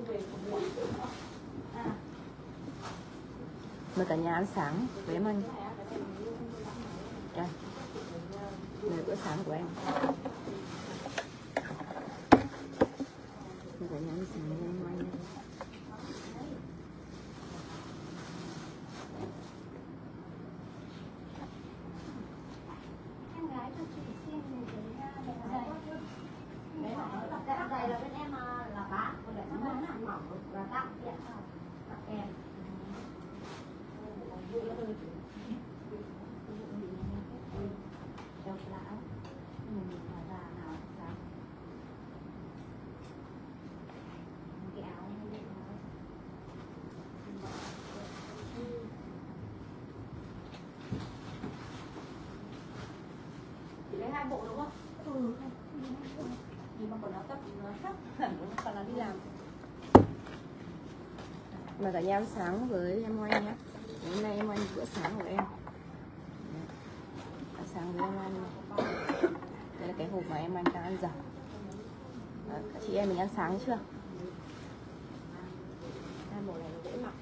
Mời cả nhà ăn sáng với em anh. Đây, đây bữa sáng của em. Mời cả nhà ăn sáng với em anh. Đây là bên em là bán, còn lại nó bán hàng mỏng là tặng tiền tặng em. Độc lão, mình là già nào sáng. Cái áo này đây nó. Chỉ lấy 2 bộ đúng không? Ừ. Nhưng mà còn áo tấp nó sắc hẳn còn là đi làm. Mời cả nhà ăn sáng với em anh nhé. Hôm nay em anh bữa sáng của em. Ăn sáng với em anh. Đây là cái hộp mà em anh đang ăn dở. Các chị em mình ăn sáng chưa? Hai bộ này nó dễ mặc.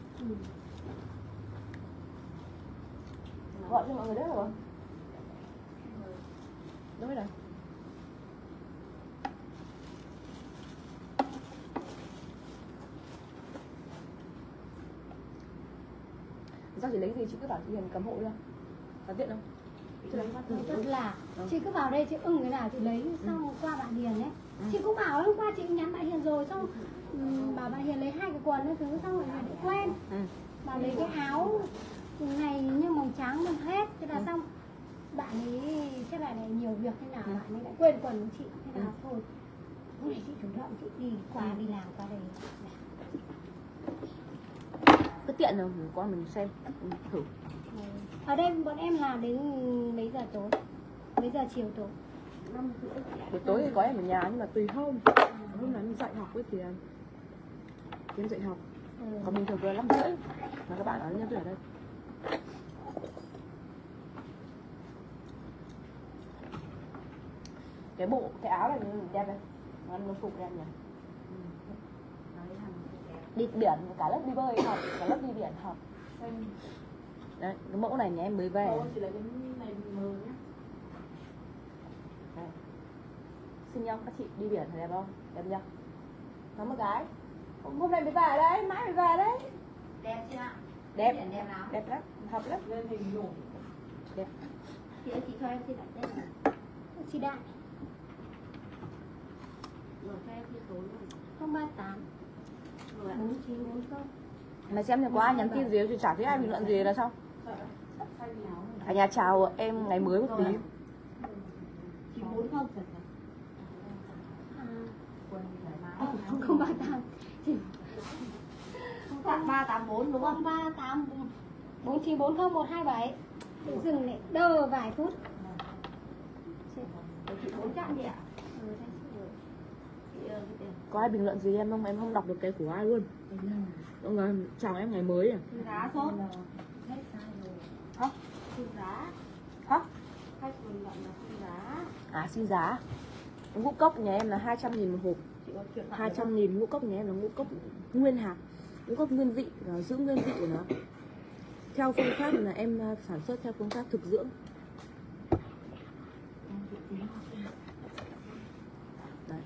Gọi cho mọi người đấy rồi. Đúng rồi. Sao chị lấy gì chị cứ bảo chị Hiền cầm hộ ra. Có tiện không? Rất là chị cứ vào đây chị ưng cái nào chị lấy xong qua bạn Hiền ấy. Chị cũng bảo hôm qua chị nhắn bạn Hiền rồi xong bảo bạn Hiền lấy 2 cái quần ấy thứ xong rồi lại quen. Bà lấy cái áo này như màu trắng mình hết thế là xong bạn ấy chắc là này nhiều việc thế nào bạn ấy lại quên quần của chị thế nào thôi. Hôm nay chị chủ động chị đi qua đi làm qua đây. Cứ tiện rồi qua mình xem thử. Ở đây bọn em làm đến mấy giờ tối? Mấy giờ chiều tối? 5:30. Buổi tối thì có em ở nhà nhưng mà tùy hôm. Hôm nào em dạy học ấy thì em dạy học. Còn bình thường là 5:30 mà các bạn ở nhau ở đây. Cái bộ cái áo này đẹp này, nó phục em nhỉ. Đi biển cả lớp đi bơi học, cả lớp đi biển học. Đấy, cái mẫu này nhà em mới về. Chỉ là cái này mờ nhá. Đây. Xinh không các chị đi biển thì đẹp không? Đẹp chưa? Có một cái. Hôm nay mới về đấy, mãi mới về đấy. Đẹp chưa ạ? Đẹp. Biển đẹp lắm. Đẹp lắm, hợp lắm. Lên hình nổi. Đẹp. Chị ơi chị cho em xin lại tên này. Chị Đại. Rồi cho em xin số luôn. 038 4940. Mày xem thì có ai nhắn tin gì thì chả thấy ai bình luận gì là xong. Cả nhà chào em ngày mới một tí. 940 038 384 đúng không? 38 4940 127. Tự dừng lại đơ vài phút. Chị 400 chị ạ. Có ai bình luận gì em không? Em không đọc được cái của ai luôn. Đúng rồi, chào em ngày mới à? Giá sốt. Hết sai rồi. Hả? Xin giá. Hả? Khách bình luận là xin giá. À xin giá. Ngũ cốc nhà em là 200.000 một hộp. 200.000 ngũ cốc nhà em là ngũ cốc nguyên hạt, ngũ cốc nguyên vị và giữ nguyên vị của nó. Theo phương pháp là em sản xuất theo phương pháp thực dưỡng. Đấy.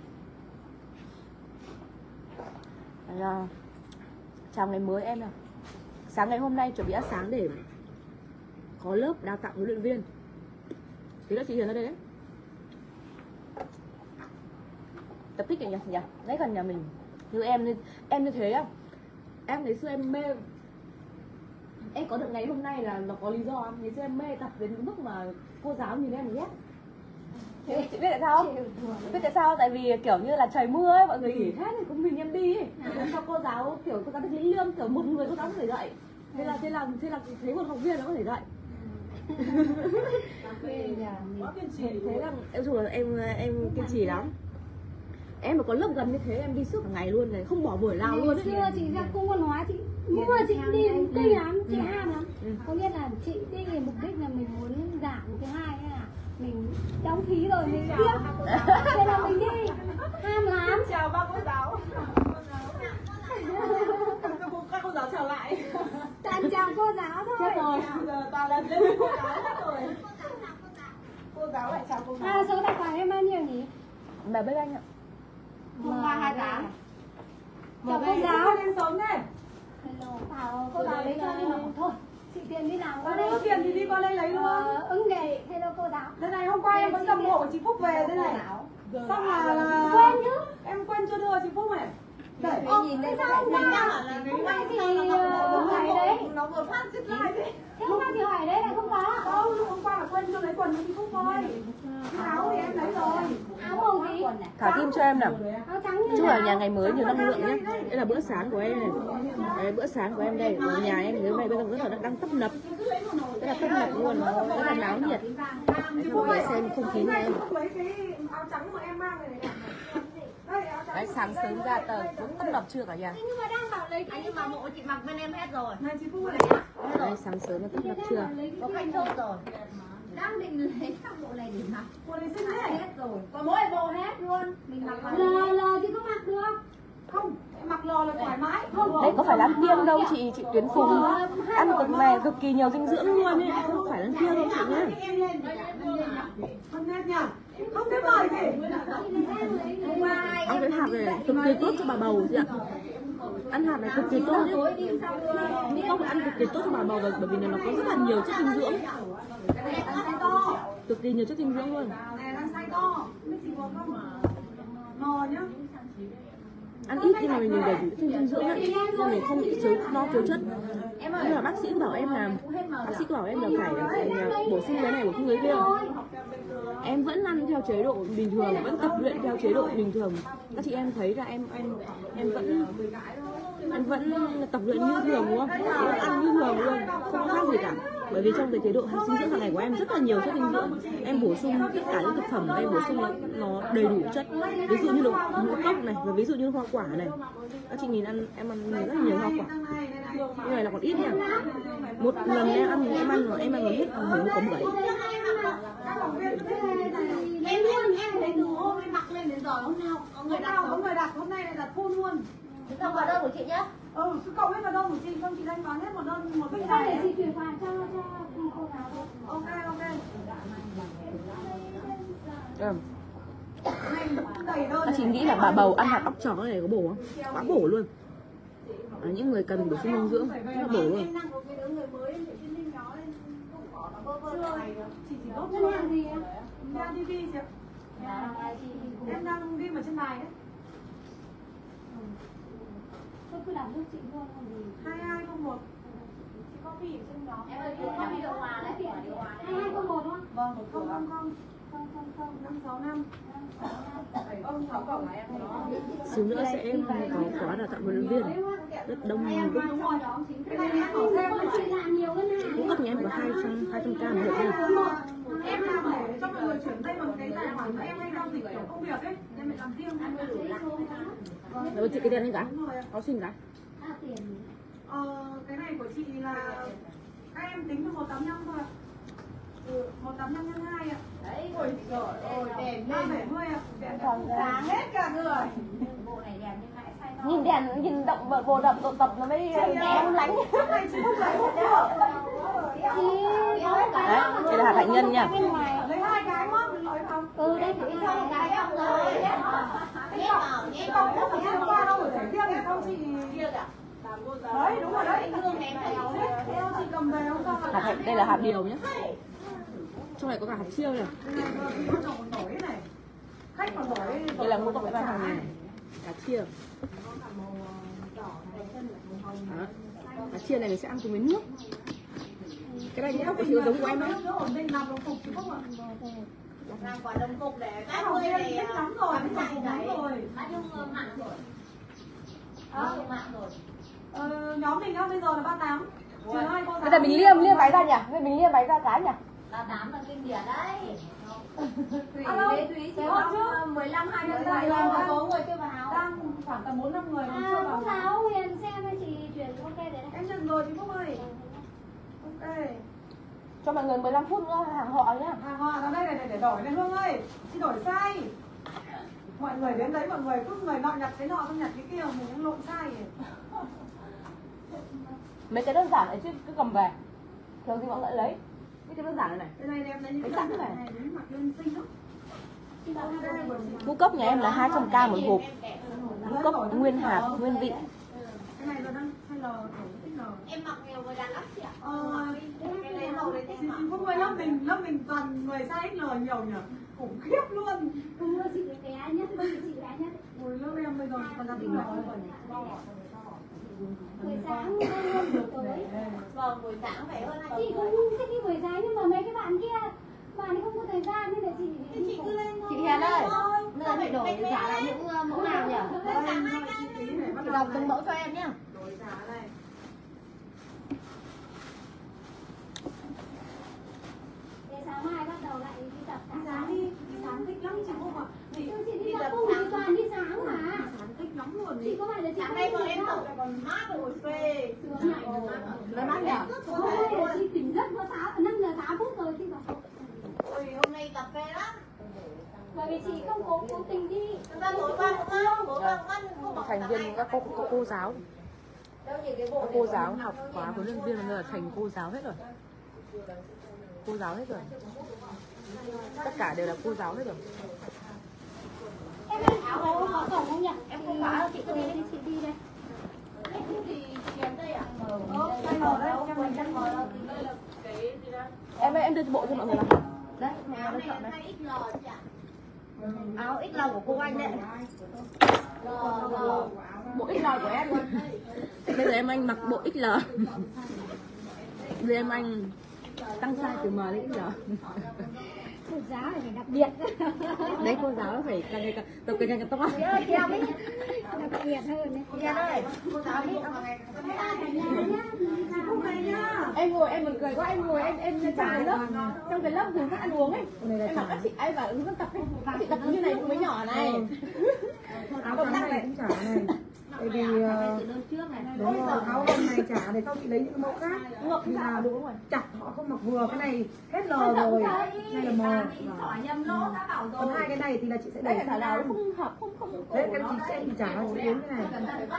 Là chào ngày mới em nào. Sáng ngày hôm nay chuẩn bị ăn sáng để có lớp đào tạo huấn luyện viên. Thì là chị Hiền ở đây đấy. Tập thích nhỉ? Đấy gần nhà mình. Như em như thế á. Em ngày xưa em mê. Em có được ngày hôm nay là nó có lý do không? Ngày xưa em mê tập đến mức mà cô giáo nhìn em ghét. Thế chị biết tại sao không? Biết tại sao? Tại vì kiểu như là trời mưa ấy, mọi người nghỉ hết thì cũng mình em đi ấy. Cho cô giáo kiểu cô giáo được lĩnh lương, kiểu một người cô giáo có thể dạy. Thế là thấy một học viên nó có thể dạy. Thế là em dù là em kiên trì lắm. Em mà có lớp gần như thế em đi suốt cả ngày luôn này, không bỏ buổi nào luôn ấy. Xưa chị ra cung văn hóa chị mưa chị đi kinh lắm, chị ham lắm. Có nghĩa là chị đi vì mục đích là mình muốn giảm, thứ hai là mình đóng phí rồi mình tiếp. Thế là mình đi ham lắm. Chào ba cô giáo. cô giáo thôi. Chết rồi, giờ toàn là lên cô giáo hết rồi. Cô giáo lại chào cô giáo. Số tài khoản em bao nhiêu nhỉ? Bà biết anh ạ. 0328. Chào cô giáo. Lên sớm đây. Hello, bảo cô giáo lấy cho đi mà thôi. Chị Tiền đi làm qua đây. Có tiền thì đi qua đây lấy luôn. Ứng nghề. Hello cô giáo. Đây này, hôm qua em vẫn cầm hộ chị Phúc về đây này. Xong là quên chứ. Em quên chưa đưa chị Phúc này. Đấy, Nhìn đây sao mình đang bảo là hôm nay thì hỏi đấy. Nó một phát zip lại đi. Thế hôm nay thì hỏi đấy là không có. Không, lúc hôm qua là quên chưa lấy quần cho chị Phúc thôi. Áo thì em lấy rồi. Áo màu gì? Thả tim cho em nào. Áo trắng như Chúc nào? là nhà ngày mới nhiều năng lượng nhé. Đây là bữa sáng của em này. Đấy, bữa sáng của em đây. Ở nhà em nếu này bây giờ rất là đang tấp nập. Rất là tấp nập luôn. Rất là náo nhiệt. Đấy, mọi người xem không khí nhà em. Lấy cái áo trắng mà em mang này. Đấy, sáng sớm ra tờ cũng tấp nập chưa cả nhà. Nhưng mà đang bảo lấy cái Nhưng mà bộ chị mặc bên em hết rồi. Này chị Phúc này. Đấy, sáng sớm là tấp nập chưa. Có khách chốt rồi. Đang định lấy các bộ này để mặc. Bộ này xinh đấy. Hết rồi. Có mỗi bộ hết luôn. Mình mặc vào lờ chứ không mặc được. Không, mặc lò là thoải mái. Không. Đây có phải là ăn kiêng đâu chị Tuyến Phùng. Ăn cực này cực kỳ nhiều dinh dưỡng luôn ấy. Không phải là ăn kiêng đâu chị nhé. Không nét nhỉ? Không biết mời gì. Ăn cái hạt này cực kỳ tốt cho bà bầu chị ạ. Ăn hạt này cực kỳ tốt nhé. Không phải ăn cực kỳ tốt cho bà bầu bởi vì nó có rất là nhiều chất dinh dưỡng. Cực kỳ nhiều chất dinh dưỡng luôn. Này đang size to. Biết chị có không? Ngò nhá. Ăn ít nhưng mà mình đầy đủ dinh dưỡng ấy, nhưng mình không bị thiếu chất. Nhưng mà bác sĩ bảo em là phải bổ sung cái này bổ sung cái kia. Em vẫn ăn theo chế độ bình thường, vẫn tập luyện theo chế độ bình thường. Các chị em thấy là em vẫn tập luyện như thường đúng không? Vẫn ăn như thường luôn, không khác gì cả. Bởi vì trong cái chế độ dinh dưỡng hàng ngày của em rất là nhiều chất dinh dưỡng. Em bổ sung tất cả những thực phẩm em bổ sung nó đầy đủ chất. Ví dụ như là ngũ cốc này và ví dụ như hoa quả này. Các chị nhìn em ăn rất là nhiều hoa quả. Như này là còn ít nha. Một lần em ăn còn hết khoảng một cốc 7. Em luôn, em thấy từ hôm em mặc lên đến giờ hôm nào có người đặt Có người đặt, hôm nay lại đặt full luôn. Thế không vào đơn của chị nhá. Cứ cộng hết vào đơn của chị, không chị thanh toán hết một đơn một cái Để này. chị chuyển khoản cho cô giáo. Ok. Đầy đơn. Các chị nghĩ là bà bầu ăn hạt óc chó này có bổ không? Quá bổ luôn. Những người cần bổ sung dinh dưỡng rất là bổ luôn. Em đang có cái đứa người mới em phải trên link đó lên. Không có nó bơ chị chỉ đốt Ngân hàng gì em? đang TV chị ạ. Em đang ghi ở trên bài đấy. Tôi cứ làm giúp chị luôn còn gì. 2201. Chị copy ở trên đó. Em ơi, có điều hòa đấy, điều hòa đấy. 2201 đúng không? Vâng, 565 706 cổng là em đó. Xíu nữa sẽ có khóa đào tạo huấn luyện viên rất đông Đúng rồi. Cái này em bảo thêm là Chị làm nhiều ngân hàng. cũng cấp nhà em có 200k một hộ nha. em làm để cho mọi người chuyển tay bằng cái tài khoản mà em hay giao dịch kiểu công việc ấy, em phải làm riêng. Rồi chị cái tiền này cả, có xin cả. Cái này của chị là các em tính cho 185 thôi ạ. 185 nhân 2 ạ. Đấy, ôi trời ơi, đẹp 370 ạ. còn sáng hết cả người. Bộ này đẹp nhưng lại sai to. Nhìn đèn, nhìn động bộ đập độ tập nó mới em lánh. Cái này chị không lấy một nữa. Đấy, đây là hạt hạnh nhân nha. Lấy 2 cái mất mình nói không? Đây thử cho một cái không rồi. Cái cọc không phải xem qua đâu, phải riêng thì không chị. Đấy, đúng rồi đấy. Em chị cầm về không sao Hạt hạnh, đây là hạt điều nhé. Trong này có cả hạt siêu này. Khách còn nổi. Đây là ngũ cốc với hàng này. Hạt chia. Đó. Hạt chia này mình sẽ ăn cùng với nước. Cái này ngũ cốc của chị giống của em không? Ổn định làm đồng phục chị không ạ? Làm quả đồng cục để Cái các học ngươi viên này thích lắm rồi, bắn chạy lắm đấy. rồi. Bắn chung mạng rồi. Chung mạng rồi. Nhóm mình á, bây giờ là 38. Trừ 2 cô giáo. Bây giờ mình liêm váy ra nhỉ? Bây giờ mình liêm váy ra cái nhỉ? 38 là kinh điển đấy. Thủy Alo. với Thúy chỉ có 15 20 người thôi, một số người chưa vào. Đang khoảng tầm 4-5 người còn chưa À, vào. cô giáo Huyền xem ơi, chị chuyển ok đấy. Em nhận rồi chị Phúc ơi. Ok. Cho mọi người 15 phút nữa hàng họ nhá. Hàng họ ở đây này để đổi này Hương ơi. Chị đổi sai. Mọi người đến đấy mọi người cứ người nọ nhặt cái nọ không nhặt cái kia, mình cũng lộn sai. mấy cái đơn giản này chứ cứ cầm về kiểu gì bọn lại lấy mấy cái đơn giản này Cái này em lấy những cái cái sẵn này. mặc lên xinh lắm. Ngũ cốc nhà em là 200k một hộp. Ngũ cốc nguyên hạt, nguyên vị. Cái này là đang hay là Em mặc nhiều người đàn lắm chị ạ. cái này màu đấy không phải lớp mình toàn người size XL nhiều nhỉ, khủng khiếp luôn. Không mua chị cái ái nhất, chị cái ái nhất. Ôi lớp em bây giờ còn là XL rồi. Buổi sáng hơn buổi tối. Vâng, buổi sáng phải hơn anh. Chị cũng thích đi buổi sáng nhưng mà mấy cái bạn kia bạn ấy không có thời gian nên là chị Cứ lên Chị Hiền ơi, bây giờ phải đổi trả lại những mẫu nào nhỉ? chị đọc từng mẫu cho em nhá. Đổi giá này. để sáng mai bắt đầu lại đi tập Đi sáng thích lắm chị không ạ. Chị đi tập cùng chị toàn đi sáng mà. Sáng thích lắm luôn Chị có phải là chị Sáng không nay đi bọn em đâu. tập còn mát rồi phê. Sướng này. Nó mát nhỉ? Hôm nay là chị tỉnh giấc có 5 giờ 8 phút rồi chị bảo. Ôi hôm nay tập phê lắm. Bởi vì chị không cố tình đi. Chúng ta tối qua cũng ăn, tối qua cũng ăn không bỏ Thành viên các cô giáo, đâu nhiều cái bộ các cô giáo học khóa huấn luyện viên bây giờ thành cô giáo hết rồi. Cô giáo hết rồi. Tất cả đều là cô giáo hết rồi. Em áo có cổng không nhỉ? Em không khóa chị cứ đi đi chị đi đây. thì chị đến đây ạ. Size L đấy, cho mình chắc rồi. Em ơi, em đưa bộ cho mọi người nào. Đấy, mẹ Áo nó này chọn là này. 2XL chị ạ. Áo XL của cô anh đấy. Bộ XL của em luôn. Bây giờ em anh mặc bộ XL. Bây giờ em anh tăng size từ M đến XL. Cô giáo này phải đặc biệt. Đấy cô giáo phải càng ngày càng tập càng ngày càng to. Đặc biệt hơn đấy. Hiền ơi, Cô giáo đi vào ngày Không phải nhá. em ngồi em buồn cười quá, em ngồi em trong cái lớp hướng dẫn ăn uống ấy. Em bảo các chị ấy bảo hướng dẫn tập ấy. Các chị tập như này cũng mới nhỏ này. Áo con này cũng trả này. Bởi vì đúng rồi, áo con này trả để sau chị lấy những mẫu khác. Vì là đúng rồi. chặt họ không mặc vừa, cái này hết L rồi, này là M. hỏi nhầm lỗ đã bảo rồi. Còn hai cái này thì là chị sẽ Đấy để là sang nào áo. nó không hợp, không. Đấy cái chị sẽ trả chị đến cái này.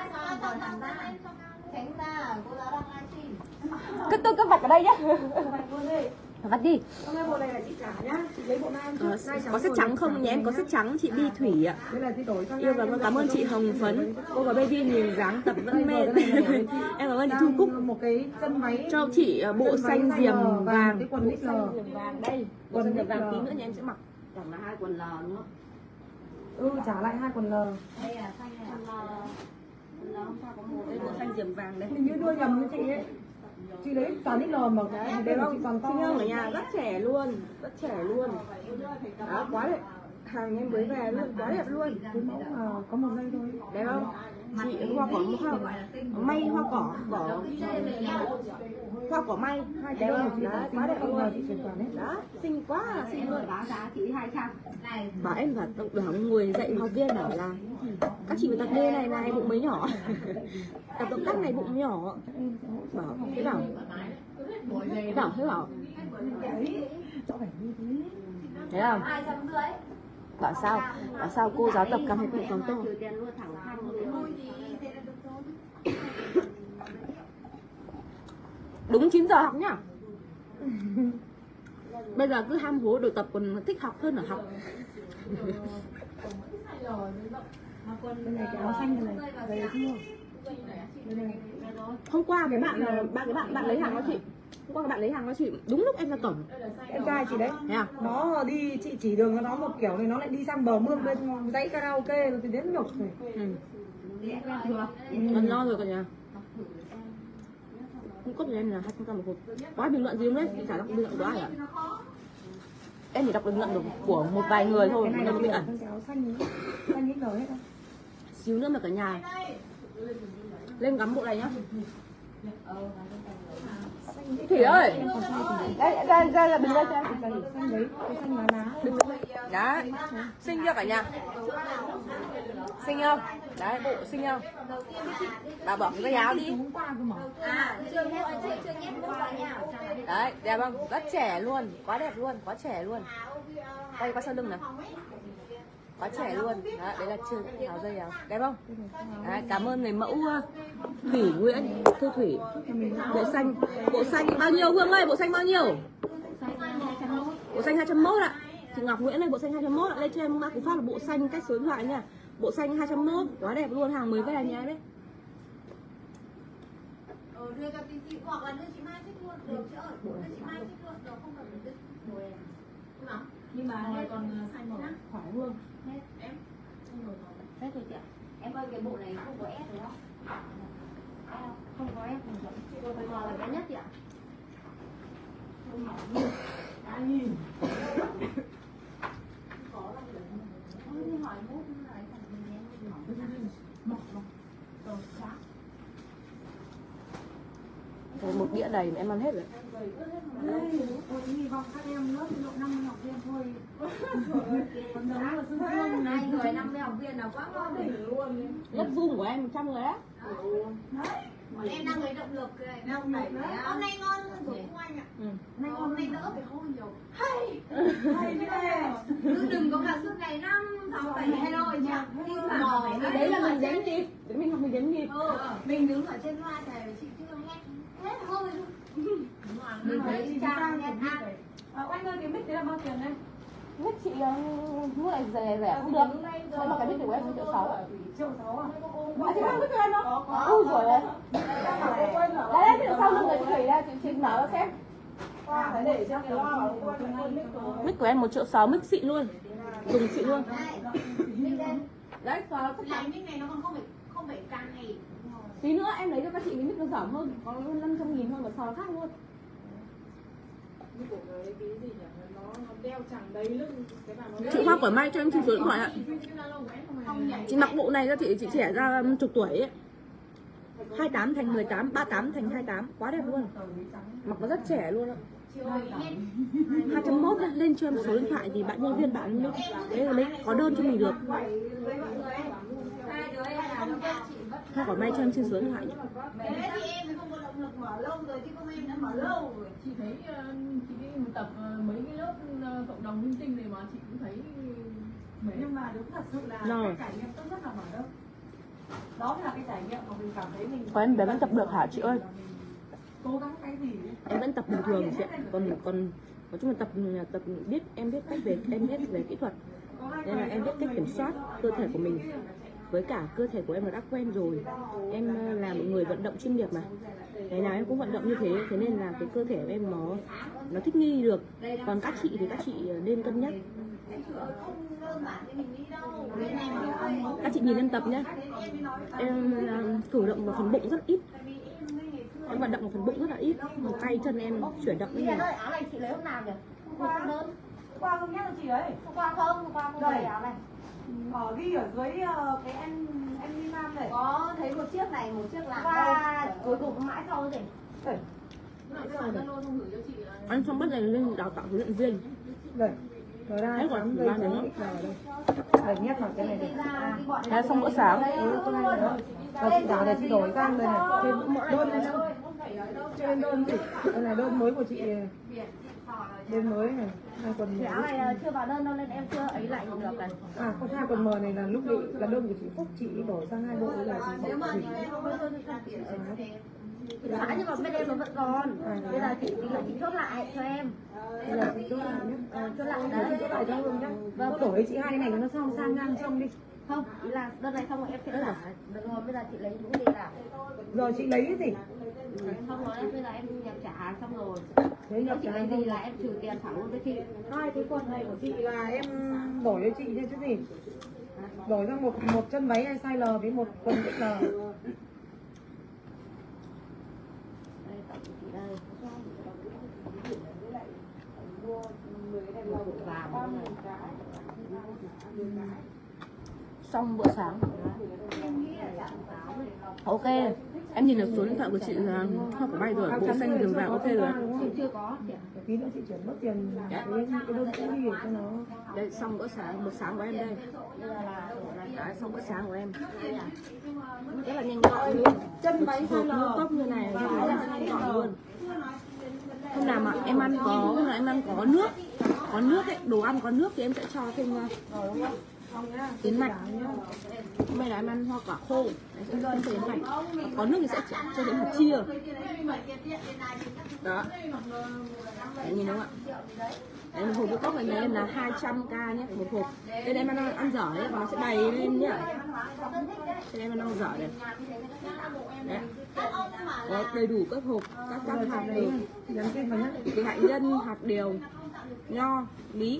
Tránh ra, cô giáo đang livestream. Cứ vạch ở đây nhá. Vắt đi. Hôm nay bộ này là chị trả nhá, chị lấy bộ nam trước. Có sét trắng không nhé? Em có sét trắng, chị Bi Thủy ạ. Đây là chị đổi sang. Yêu và cảm ơn chị Hồng Phấn. Cô và Baby nhìn dáng tập vẫn mê. Em cảm ơn chị Thu Cúc một cái chân váy cho chị bộ xanh diềm vàng. cái quần XL. Vàng đây. Quần xanh diềm vàng tí nữa nhà em sẽ mặc. Chẳng là 2 quần L nữa. Trả lại 2 quần L. Đây là xanh này. Hôm sau có một cái bộ xanh diềm vàng đấy. Hình như đưa nhầm với chị ấy. Chị lấy toàn XL mà đây là chị toàn to. Sinh Hương ở nhà rất trẻ luôn, rất trẻ luôn. Đó, quá đẹp. Hàng em mới về luôn, quá đẹp luôn. Cái mẫu mà có một dây thôi. Đẹp không? Chị hoa cỏ may hoa cỏ hoa cỏ may hai cái Đấy, đó quá đẹp luôn. chị chuyển khoản đấy. Đó, xinh quá là xinh luôn. Báo giá chị 200. Này, Bảo em bảo người dạy học viên bảo là các chị phải tập như này này bụng mới nhỏ. Tập động tác này bụng nhỏ. Bảo thế bảo thấy không? 250. Bảo sao cô giáo tập cảm thấy bụng càng to. Trừ tiền luôn thẳng thắn Thôi thì thế là được thôi. Đúng 9 giờ học nhá. Bây giờ cứ ham hố đồ tập còn thích học hơn là học. Bên này cái áo xanh này, đây chưa? Hôm qua cái bạn lấy hàng đó chị. Hôm qua cái bạn lấy hàng đó chị, đúng lúc em ra cổng. Em trai chị đấy. Thấy à? Nó đi chị chỉ đường cho nó một kiểu này, nó lại đi sang bờ mương bên dãy karaoke rồi thì đến nhục rồi. Còn no rồi cả nhà. Không cốt cho em là 200 một hộp. Có ai bình luận gì không đấy? Em chả đọc bình luận của ai ạ. Em chỉ đọc bình luận của một vài người thôi, Cái này là không biết ẩn. cái áo xanh ấy rồi hết không? Xíu nữa mà cả nhà lên ngắm bộ này nhá. Thủy ơi, Đây, đây là bình luận cho em. Xanh đấy, cái xanh lá lá. đấy, xinh chưa cả nhà? Xinh không? Đấy, bộ xinh không? Bà bỏ cái áo đi. Chưa nhét mũ vào nha. Đấy, đẹp không? Rất trẻ luôn, quá đẹp luôn, quá trẻ luôn. Quay qua sau lưng nào. Quá trẻ luôn. Đó, đấy là chưa áo dây áo. Đẹp không? Đấy, cảm ơn người mẫu Thủy Nguyễn, Thu Thủy. Bộ xanh bao nhiêu Hương ơi? Bộ xanh bao nhiêu? Bộ xanh 201 ạ. Chị Ngọc Nguyễn ơi, bộ xanh 201 ạ. Lên cho em mã cú pháp là bộ xanh cách số điện thoại nha. Bộ xanh 201, quá đẹp luôn, hàng mới về nhà đấy. Đưa cho tí hoặc là đưa chị Mai thích luôn được chứ ơi. Đưa chị Mai thích luôn được, không cần phải đưa em. Nhưng mà còn xanh màu khỏi Hương. Em Hết rồi chị ạ. em ơi cái bộ này không có S rồi đó. Không có em. Chị có là bé nhất chị ạ. Hỏi mốt lại Một đĩa đầy mà em ăn hết rồi. Hy vọng các em lớp độ 50 học viên thôi. Còn đó là Xuân Phương hai người 50 học viên nào quá ngon đấy. Lớp Zoom của em 100 người á. Bọn em đang lấy động lực này. Hôm nay ngon hơn rồi của anh ạ. Hôm nay đỡ phải hôi nhiều. Hay cứ đừng có cả suốt ngày 5, 6, 7 hay rồi chị ạ. Đấy là mình đếm nhịp. Để mình học mình đếm nhịp. Mình đứng ở trên loa này chị chưa hết hơi luôn. Mình thấy trang nghe ăn. Anh ơi cái mic đấy là bao tiền đây? Mic chị mua lại rẻ không được. Sao mà cái mic của em 1,6 triệu ạ? 1,6 à? Chị mang mic cho em không? Ôi giời ơi. Đấy, đấy, sau lưng người chị Thủy ra, chị mở ra xem. Phải để cho cái loa Mic của em 1,6 triệu, mic xịn luôn. Dùng xịn luôn. Đấy, Lại mic này nó còn không phải càng này. tí nữa em lấy cho các chị cái mic nó giảm hơn, có 500.000 hơn mà sò khác luôn. Chị Hoa Quả Mai cho em xin số điện thoại ạ. Chị mặc bộ này cho chị trẻ ra chục tuổi ấy. 28 thành 18, 38 thành 28, quá đẹp luôn. Mặc nó rất trẻ luôn ạ. 201 lên cho em số điện thoại thì bạn nhân viên bạn mới có đơn cho mình được. Hoa Quả Mai cho em xin số điện thoại nhé. Thế thì em không có động lực mở lâu rồi chứ không em đã mở lâu rồi. Chị thấy chị đi tập mấy cái lớp cộng đồng minh tinh này mà chị cũng thấy nhưng mà đúng thật sự là cái trải nghiệm tốt nhất là mở đâu. Đó là cái trải nghiệm mà mình cảm thấy mình. Em bé vẫn tập được hả chị ơi? Cố gắng cái gì ấy. Em vẫn tập bình thường chị ạ. Còn nói chung là tập biết em biết cách em biết về kỹ thuật. Nên là em biết cách kiểm soát cơ thể của mình. Với cả cơ thể của em là đã quen rồi. Em là một người vận động chuyên nghiệp mà. Ngày nào em cũng vận động như thế, thế nên là cái cơ thể của em nó thích nghi được. Còn các chị thì các chị nên cân nhắc. Các chị nhìn em tập nhé. Em cử động vào phần bụng rất ít. Em vận động vào phần bụng rất là ít. Tay chân em chuyển động như này. Áo này chị lấy hôm nào nhỉ? Hôm đơn. Qua không nhắc cho chị đấy. Hôm qua không lấy áo này. Ghi ở dưới cái em đi nam này. Có thấy một chiếc này, một chiếc làm qua cuối cùng mãi sau gì? Anh xong bắt này lên đào tạo huấn luyện viên. Đây. Rồi đây. Đấy còn ba nữa. Đây nhét vào cái này đi. Thế xong bữa sáng. Rồi chị bảo để chị đổi sang đây này. Trên đơn này đâu? Trên đơn chị. Đây này đơn mới của chị. Đơn mới này. Hai quần Cái áo này chưa vào đơn đâu nên em chưa ấy lại được này. À không, hai quần mờ này là lúc định là đơn của chị Phúc, chị đổi sang 2 bộ là chị Nếu mà chị. Nhưng mà bên em nó vẫn còn. Bây giờ chị chốt lại cho em. Đây là chị chốt lại nhé. Chốt lại đấy. Chốt lại cho luôn nhá. Vâng, đổi với chị hai cái này nó xong sang ngang xong đi. Không, ý là đơn này xong rồi em sẽ trả. Được rồi, bây giờ chị lấy những gì nào? Rồi chị lấy cái gì? Xong rồi bây giờ em nhập trả xong rồi. Thế nhập Chị trả lấy gì là em trừ tiền thẳng luôn với chị. hai cái quần này của chị là em đổi cho chị chứ gì? Đổi sang một chân váy hay size L với một quần XL. Đây, tổng của chị đây. Xong bữa sáng. Ok, em nhìn được số điện thoại của chị là Hoa Quả Mai rồi, bộ xanh đường vàng ok rồi. Chưa có. Tí nữa chị chuyển mất tiền cái đơn cũ đi cho nó. Đây xong bữa sáng của em đây. Đấy, xong bữa sáng của em. Rất là nhanh gọn luôn. Chân váy Hộp ngũ cốc như này rất là nhanh gọn luôn. Hôm nào mà em ăn có nước ấy, đồ ăn có nước thì em sẽ cho thêm Yến mạch. Hôm nay là em ăn hoa quả khô. Đấy, sẽ cho yến mạch. Có nước thì sẽ cho yến hạt chia. Đó. Đấy, nhìn đúng không ạ? Đấy, một hộp ngũ cốc này là 200k nhé, một hộp. Đây em ăn dở đấy, và nó sẽ đầy lên nhá. Đây em ăn dở này. Đấy. Có đầy đủ các hộp, các hạt đều. Từ hạnh nhân, hạt điều, nho, bí.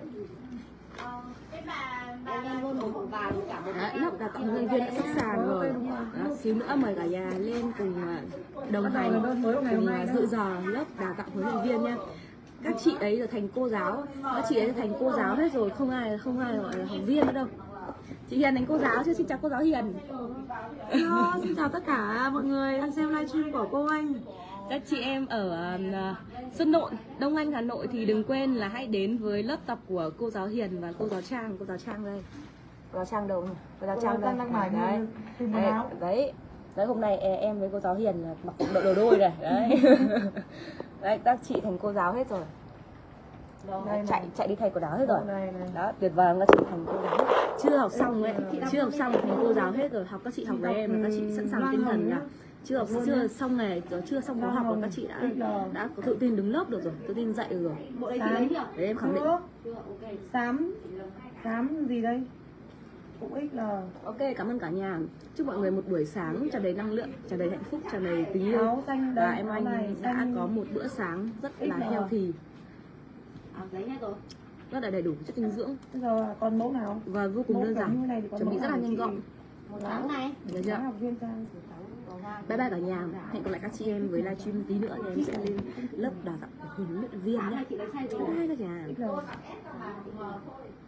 Lớp đào tạo huấn luyện viên đã sẵn sàng rồi. Đó, xíu nữa mời cả nhà lên cùng đồng hành, cùng dự giờ lớp đào tạo huấn luyện viên nha. Các chị ấy là thành cô giáo, các chị ấy thành cô giáo hết rồi, không ai gọi là học viên nữa đâu. Chị Hiền thành cô giáo chứ. Xin chào cô giáo Hiền. Xin chào tất cả mọi người đang xem livestream của cô Anh. Các chị em ở Xuân Nộn, Đông Anh, Hà Nội thì đừng quên là hãy đến với lớp tập của cô giáo Hiền và cô giáo Trang. Cô giáo Trang đây. Cô giáo Trang đâu nhỉ? Cô giáo Trang đây. Đấy. Đấy, hôm nay em với cô giáo Hiền là mặc đồ đôi này. Đấy. Đấy, các chị thành cô giáo hết rồi. Chạy đi thay quần áo hết rồi. Đó, tuyệt vời, các chị thành cô giáo. Chưa học xong ấy, chưa học xong thành cô giáo hết rồi. Học các chị học với em là các chị sẵn sàng tinh thần là chưa xong nghề, chưa xong khóa học rồi các chị đã có tự tin đứng lớp được rồi, tự tin dạy được rồi. Đấy, em khẳng định. Xám gì đây? Cũng XL. Ok, cảm ơn cả nhà. Chúc mọi người một buổi sáng tràn đầy năng lượng, tràn đầy hạnh phúc, tràn đầy tình yêu. Và em Anh đã có một bữa sáng rất là healthy, rất là đầy đủ chất dinh dưỡng. Bây giờ còn mẫu nào? Và vô cùng đơn giản, chuẩn bị rất là nhanh gọn. Được chưa? Bye bye cả nhà. Hẹn gặp lại các chị em với livestream tí nữa thì em sẽ lên lớp đào tạo huấn luyện viên nhé. Bye cả nhà.